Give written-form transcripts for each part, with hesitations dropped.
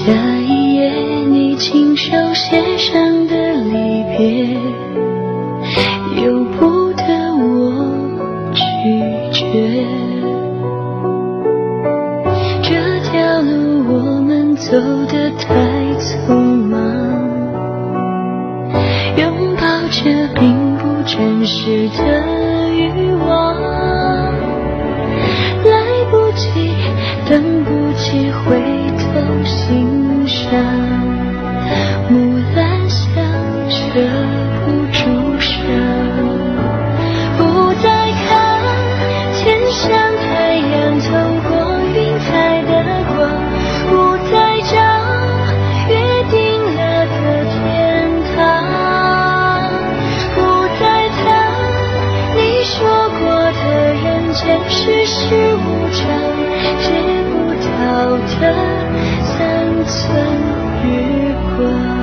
下一页你亲手写上的离别，由不得我拒绝。这条路我们走得太匆忙，拥抱着并不真实的欲望，来不及等不及回头欣赏，木兰香遮不住伤。不再看天上太阳透过云彩的光，不再找约定了的天堂，不再谈你说过的人间世事无常，借不到的三寸月光。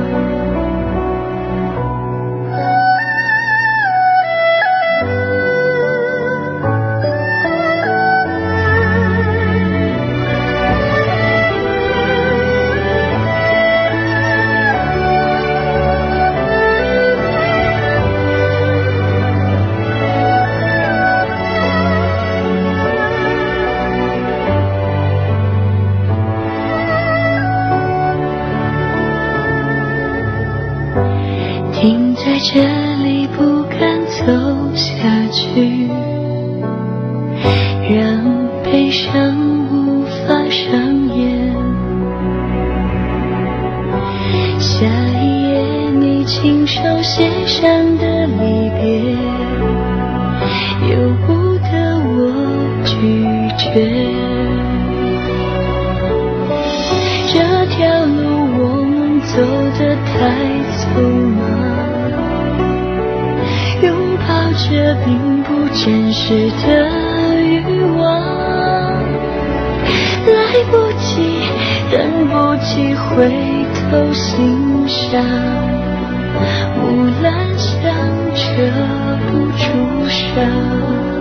停在这里不敢走下去，让悲伤无法上演。下一页你亲手写上的离别，由不得我拒绝。这条路我们走得太匆忙，拥抱着并不真实的欲望，来不及等不及回头欣赏，木兰香遮不住伤。